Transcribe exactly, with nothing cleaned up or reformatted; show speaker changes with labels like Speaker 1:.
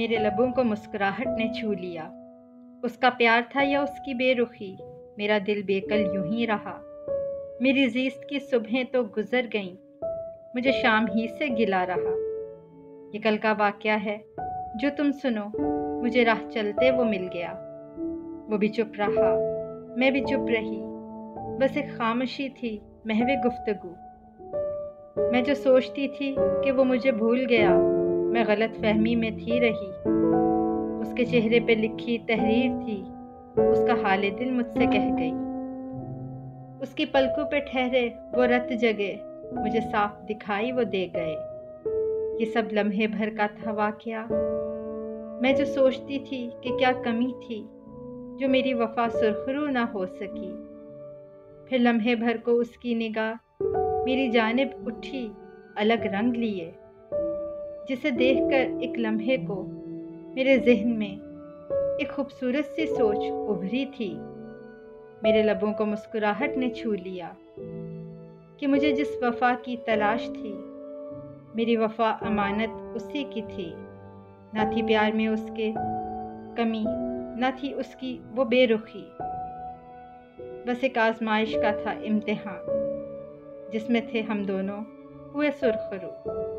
Speaker 1: میرے لبوں کو مسکراہٹ نے چھو لیا۔ اس کا پیار تھا یا اس کی بے رخی، میرا دل بے کل یوں ہی رہا۔ میری زیست کی صبحیں تو گزر گئیں، مجھے شام ہی سے گلا رہا۔ یہ کل کا واقعہ ہے جو تم سنو، مجھے راہ چلتے وہ مل گیا۔ وہ بھی چپ رہا، میں بھی چپ رہی، بس ایک خاموشی تھی محو گفتگو۔ میں جو سوچتی تھی کہ وہ مجھے بھول گیا، میں غلط فہمی میں تھی رہی۔ اس کے چہرے پہ لکھی تحریر تھی، اس کا حال دل مجھ سے کہہ گئی۔ اس کی پلکوں پہ ٹھہرے وہ رت جگے، مجھے صاف دکھائی وہ دے گئے۔ یہ سب لمحے بھر کا تھا واقعہ، میں جو سوچتی تھی کہ کیا کمی تھی جو میری وفا سرخرو نہ ہو سکی۔ پھر لمحے بھر کو اس کی نگاہ میری جانب اٹھی الگ رنگ لیے، جسے دیکھ کر ایک لمحے کو میرے ذہن میں ایک خوبصورت سی سوچ ابھری تھی۔ میرے لبوں کو مسکراہٹ نے چھو لیا کہ مجھے جس وفا کی تلاش تھی، میری وفا امانت اسی کی تھی۔ نہ تھی پیار میں اس کے کمی، نہ تھی اس کی وہ بے رخی، بس ایک آزمائش کا تھا امتحان، جس میں تھے ہم دونوں ہوئے سرخرو۔